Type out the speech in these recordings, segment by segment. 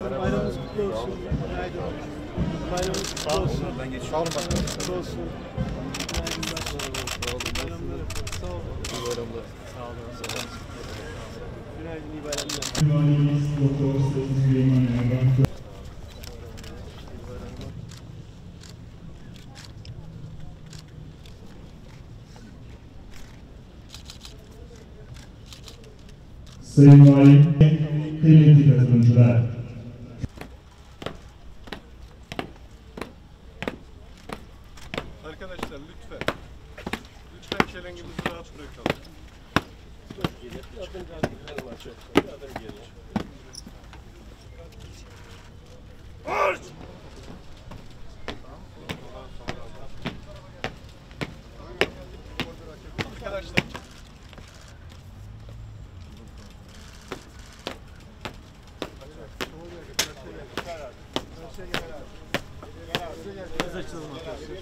Bayramınız kutlu olsun. Günaydın. Bayramınız kutlu olsun. Ben geçiyorum. Sağ olun başkanım. Kutlu olsun. Bayramlar efendim. Sağ olun. İyi bayramlar. Sağ olun. Günaydın, iyi bayramlar. Sayın Valim, kıymetli katılımcılar. Arkadaşlar lütfen çelengimizi rahat bırakalım. Arkadaşlar. Biz açalım arkadaşlar.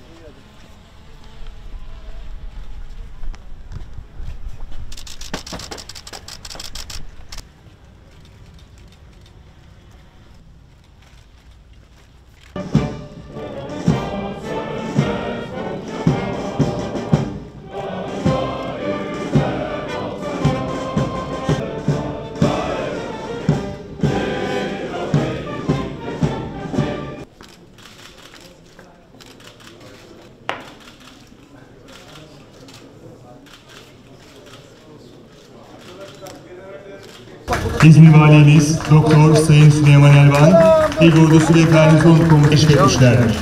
İzmir Valimiz Doktor Sayın Süleyman Elvan, İl Ordusu ve Garnizon Komutanı teşvik etmişlerdir.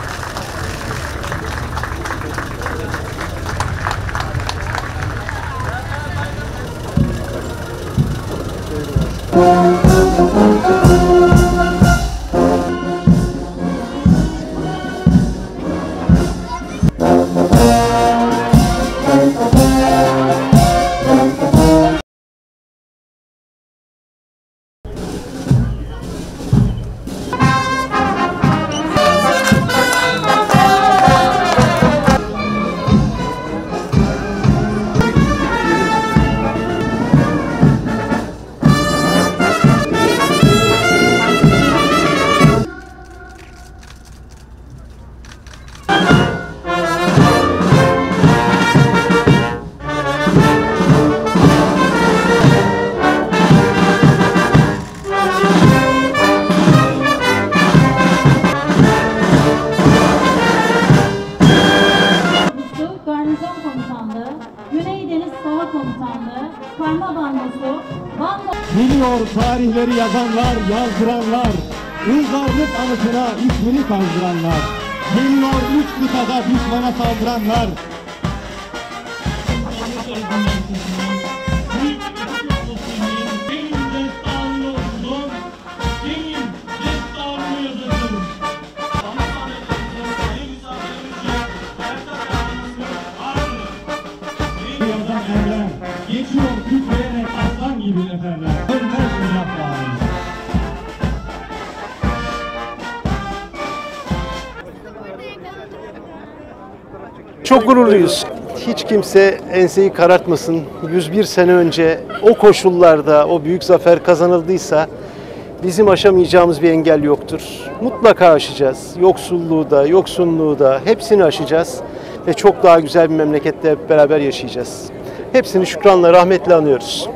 Garnizon Komutanlığı, Güney Deniz Hava Komutanlığı, Parma Bandosu, Geliyor tarihleri yazanlar, yazdıranlar, uygarlık anıtına ismini kazdıranlar. Geliyor 3 kıtada düşmana saldıranlar. Geçiyor kütleyerek aslan gibi neferler. Ölmez uzaklar. Çok gururluyuz. Hiç kimse enseyi karartmasın. 101 sene önce o koşullarda o büyük zafer kazanıldıysa bizim aşamayacağımız bir engel yoktur. Mutlaka aşacağız. Yoksulluğu da, yoksunluğu da hepsini aşacağız ve çok daha güzel bir memlekette hep beraber yaşayacağız. Hepsini şükranla, rahmetle anıyoruz.